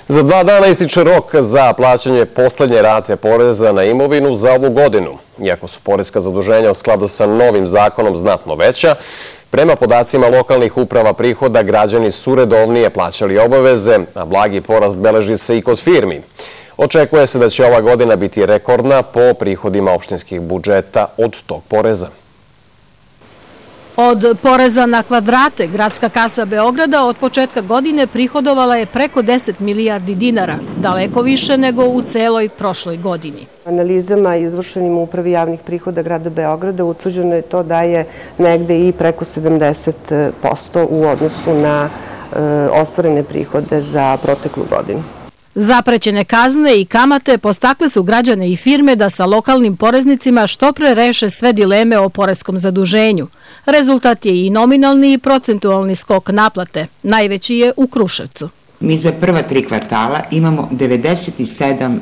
Za 2 dana ističe rok za plaćanje poslednje rate poreza na imovinu za ovu godinu. Iako su poreska zaduženja u skladu sa novim zakonom znatno veća, prema podacima lokalnih uprava prihoda građani su redovnije plaćali obaveze, a blagi porast beleži se i kod firmi. Očekuje se da će ova godina biti rekordna po prihodima opštinskih budžeta od tog poreza. Od poreza na kvadrate, gradska kasa Beograda od početka godine prihodovala je preko 10 milijardi dinara, daleko više nego u celoj prošloj godini. Analizama izvršenim u Upravi javnih prihoda grada Beograda utvrđeno je to da je negde i preko 70% u odnosu na ostvarene prihode za proteklu godinu. Zaprećene kazne i kamate podstakle su građane i firme da sa lokalnim poreznicima što pre reše sve dileme o poreskom zaduženju. Rezultat je i nominalni i procentualni skok naplate. Najveći je u Kruševcu. Mi za prva 3 kvartala imamo 97%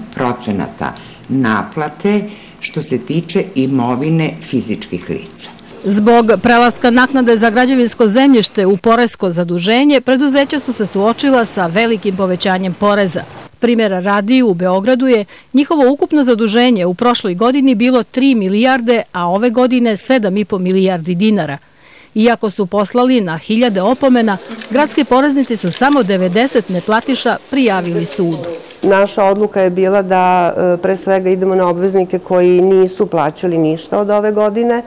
naplate što se tiče imovine fizičkih lica. Zbog prelaska naknade za građevinsko zemljište u poresko zaduženje, preduzeća su se suočila sa velikim povećanjem poreza. Primjera radi, u Beogradu je njihovo ukupno zaduženje u prošloj godini bilo 3 milijarde, a ove godine 7,5 milijardi dinara. Iako su poslali na hiljade opomena, gradski poreznici su samo 90 neplatiša prijavili sudu. Naša odluka je bila da pre svega idemo na obveznike koji nisu plaćali ništa od ove godine,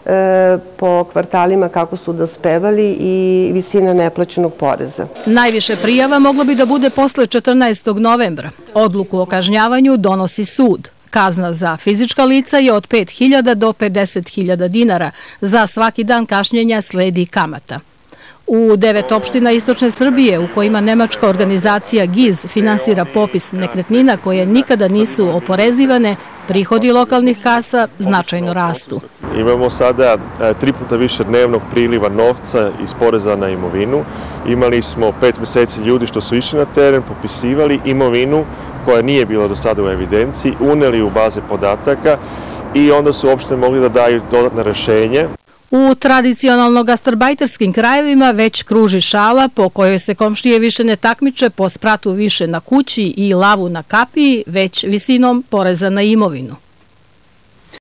po kvartalima kako su dospevali i visina neplaćenog poreza. Najviše prijava moglo bi da bude posle 14. novembra. Odluku o kažnjavanju donosi sud. Kazna za fizička lica je od 5.000 do 50.000 dinara. Za svaki dan kašnjenja sledi kamata. U 9 opština istočne Srbije, u kojima nemačka organizacija GIZ finansira popis nekretnina koje nikada nisu oporezivane, prihodi lokalnih kasa značajno rastu. Imamo sada 3 puta više dnevnog priliva novca iz poreza na imovinu. Imali smo 5 meseci ljudi što su išli na teren, popisivali imovinu koja nije bila do sada u evidenciji, uneli u baze podataka i onda su opštine mogli da daju dodatne rešenje. U tradicionalno gastarbajterskim krajevima već kruži šala po kojoj se komšije više ne takmiče po spratu više na kući i lavu na kapiji, već visinom poreza na imovinu.